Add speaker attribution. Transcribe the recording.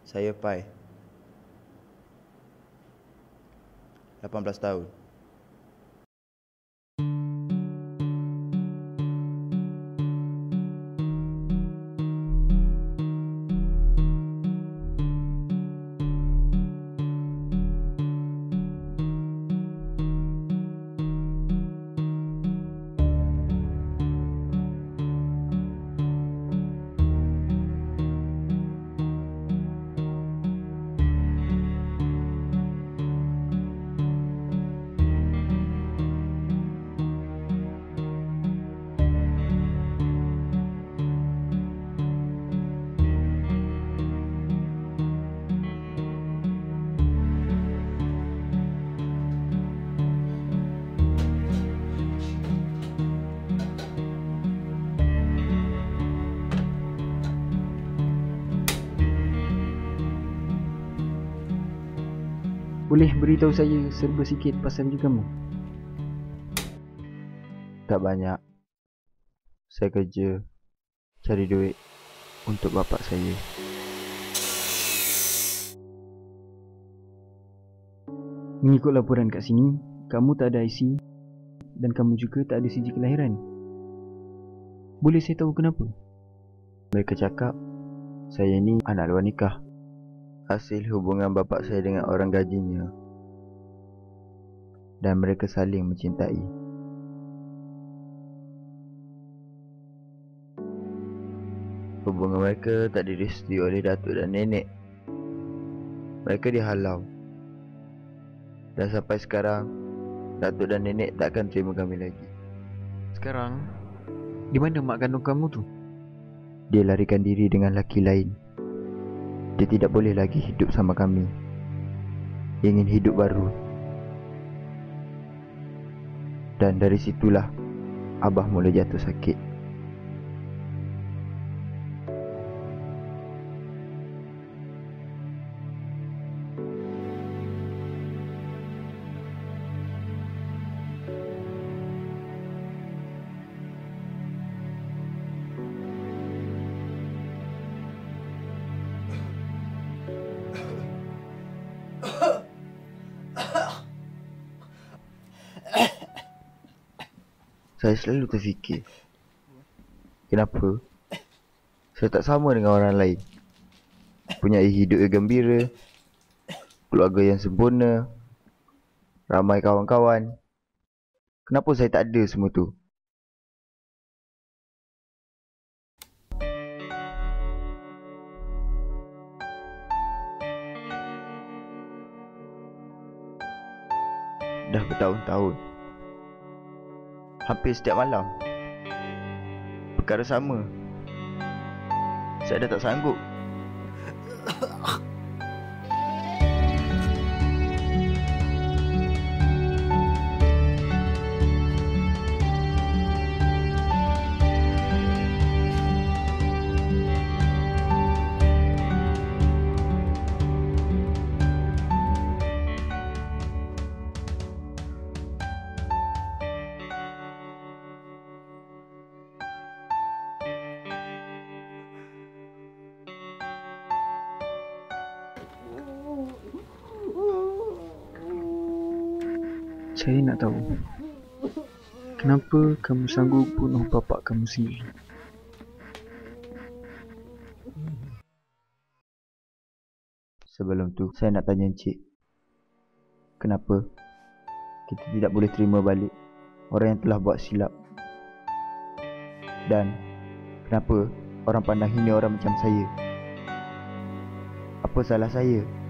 Speaker 1: Saya Pai, 18 tahun.
Speaker 2: Boleh beritahu saya serba sikit pasal hidup kamu?
Speaker 1: Tak banyak. Saya kerja, cari duit untuk bapak saya.
Speaker 2: Mengikut laporan kat sini, kamu tak ada IC dan kamu juga tak ada sijil kelahiran. Boleh saya tahu kenapa?
Speaker 1: Mereka cakap saya ni anak luar nikah. Hasil hubungan bapak saya dengan orang gajinya. Dan mereka saling mencintai. Hubungan mereka tak direstui oleh datuk dan nenek. Mereka dihalau. Dan sampai sekarang, datuk dan nenek takkan terima kami lagi.
Speaker 2: Sekarang, di mana mak kandung kamu tu?
Speaker 1: Dia larikan diri dengan lelaki lain. Dia tidak boleh lagi hidup sama kami. Dia ingin hidup baru. Dan dari situlah Abah mula jatuh sakit. Saya selalu terfikir, kenapa saya tak sama dengan orang lain? Punya hidup yang gembira, keluarga yang sempurna, ramai kawan-kawan. Kenapa saya tak ada semua tu? Dah bertahun-tahun, hampir setiap malam, perkara sama. Saya dah tak sanggup.
Speaker 2: Saya nak tahu, kenapa kamu sanggup bunuh bapak kamu sendiri?
Speaker 1: Sebelum tu, saya nak tanya Encik, kenapa kita tidak boleh terima balik orang yang telah buat silap? Dan kenapa orang pandang hina orang macam saya? Apa salah saya?